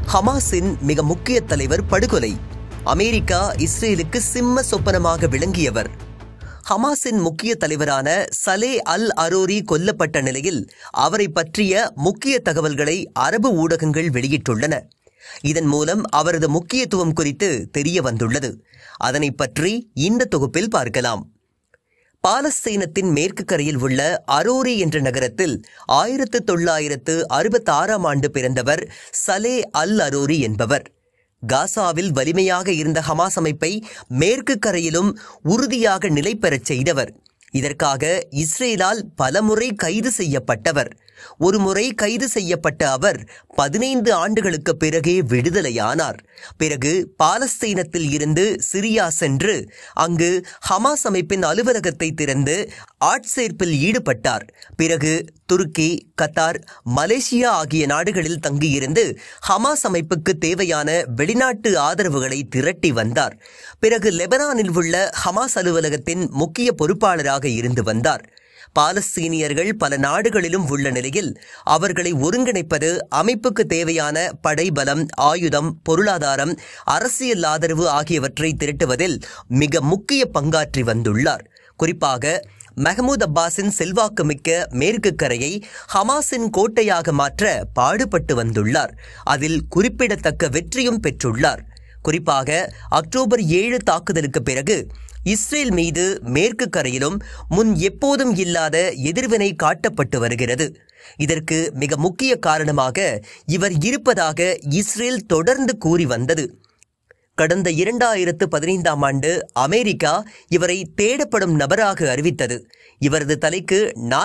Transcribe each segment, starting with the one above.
ஹமாஸின் மிக முக்கிய தலைவர் படுகொலை. அமெரிக்கா இஸ்ரேலுக்கு சிம்ம சொப்பனமாக விளங்கியவர். ஹமாஸின் முக்கிய தலைவரான சலே அல் அரோரி கொல்லப்பட்ட நிலையில் அவரை பற்றிய முக்கிய தகவல்களை அரபு ஊடகங்கள் வெளியிட்டுள்ளன. இதன் மூலம் அவரது முக்கியத்துவம் குறித்து தெரிய வந்துள்ளது. அதனை பற்றி இந்த தொகுப்பில் பார்க்கலாம். பாலஸ்தீனத்தின் மேற்கு கரையில் உள்ள அரோரி என்ற நகரத்தில் 1966ஆம் ஆண்டு பிறந்தவர் சலே அல் அரோரி என்பவர். காசாவில் வலிமையாக இருந்த ஹமாஸ் அமைப்பை மேற்கு கரையிலும் உறுதியாக நிலை பெறச் செய்தவர். இதற்காக இஸ்ரேலால் பலமுறை கைது செய்யப்பட்டவர். ஒருமுறை கைது செய்யப்பட்ட அவர் 15 ஆண்டுகளுக்கு பிறகே விடுதலையானார். பிறகு பாலஸ்தீனத்தில் இருந்து சிரியா சென்று அங்கு ஹமாஸ் அமைப்பின் அலுவலகத்தை திறந்து ஆட்சேர்ப்பில் ஈடுபட்டார். பிறகு துருக்கி, கத்தார், மலேசியா ஆகிய நாடுகளில் தங்கியிருந்து ஹமாஸ் அமைப்புக்கு தேவையான வெளிநாட்டு ஆதரவுகளை திரட்டி வந்தார். பிறகு லெபனானில் உள்ள ஹமாஸ் அலுவலகத்தின் முக்கிய பொறுப்பாளராக இருந்து வந்தார். பாலஸ்தீனியர்கள் பல நாடுகளிலும் உள்ள நிலையில் அவர்களை ஒருங்கிணைப்பது, அமைப்புக்கு தேவையான படைபலம், ஆயுதம், பொருளாதாரம், அரசியல் ஆதரவு ஆகியவற்றை திரட்டுவதில் மிக முக்கிய பங்காற்றி வந்துள்ளார். குறிப்பாக மஹ்மூத் அப்பாஸின் செல்வாக்கு மிக்க மேற்கு கரையை ஹமாஸின் கோட்டையாக மாற்ற பாடுபட்டு வந்துள்ளார். அதில் குறிப்பிடத்தக்க வெற்றியும் பெற்றுள்ளார். குறிப்பாக அக்டோபர் 7 தாக்குதலுக்கு பிறகு இஸ்ரேல் மீது மேற்கு கரையிலும் முன் எப்போதும் இல்லாத எதிர்வினை காட்டப்பட்டு வருகிறது. இதற்கு மிக முக்கிய காரணமாக இவர் இருப்பதாக இஸ்ரேல் தொடர்ந்து கூறி வந்தது. கடந்த 2015ஆம் ஆண்டு அமெரிக்கா இவரை தேடப்படும் நபராக அறிவித்தது. இவரது தலைக்கு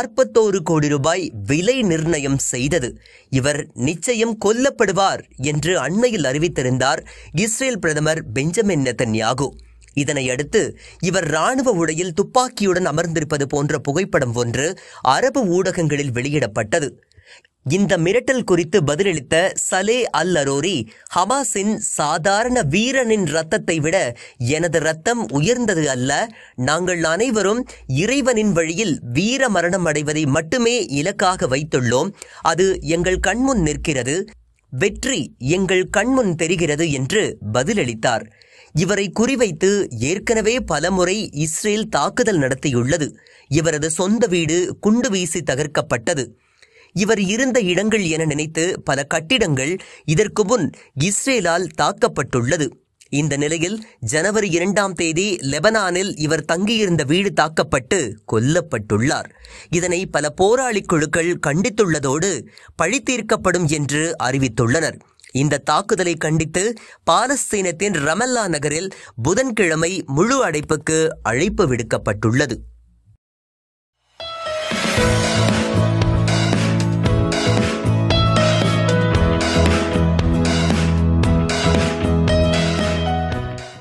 41 கோடி ரூபாய் விலை நிர்ணயம் செய்தது. இவர் நிச்சயம் கொல்லப்படுவார் என்று அண்மையில் அறிவித்திருந்தார் இஸ்ரேல் பிரதமர் பெஞ்சமின் நெதன்யாகு. இதனையடுத்து இவர் ராணுவ உடையில் துப்பாக்கியுடன் அமர்ந்திருப்பது போன்ற புகைப்படம் ஒன்று அரபு ஊடகங்களில் வெளியிடப்பட்டது. இந்த மிரட்டல் குறித்து பதிலளித்த சலே அல் அரோரி, ஹமாஸின் சாதாரண வீரனின் இரத்தத்தை விட எனது இரத்தம் உயர்ந்தது அல்ல. நாங்கள் அனைவரும் இறைவனின் வழியில் வீர மரணம் அடைவதை மட்டுமே இலக்காக வைத்துள்ளோம். அது எங்கள் கண்முன் நிற்கிறது. வெற்றி எங்கள் கண்முன் தெரிகிறது என்று பதிலளித்தார். இவரை குறிவைத்து ஏற்கனவே பலமுறை இஸ்ரேல் தாக்குதல் நடத்தியுள்ளது. இவரது சொந்த வீடு குண்டு வீசி தகர்க்கப்பட்டது. இவர் இருந்த இடங்கள் என நினைத்து பல கட்டிடங்கள் இதற்கு முன் இஸ்ரேலால் தாக்கப்பட்டுள்ளது. இந்த நிலையில் ஜனவரி 2ஆம் தேதி லெபனானில் இவர் தங்கியிருந்த வீடு தாக்கப்பட்டு கொல்லப்பட்டுள்ளார். இதனை பல போராளி குழுக்கள் கண்டித்துள்ளதோடு பழி தீர்க்கப்படும் என்று அறிவித்துள்ளனர். இந்த தாக்குதலை கண்டித்து பாலஸ்தீனத்தின் ரமல்லா நகரில் புதன்கிழமை முழு அடைப்புக்கு அழைப்பு விடுக்கப்பட்டுள்ளது.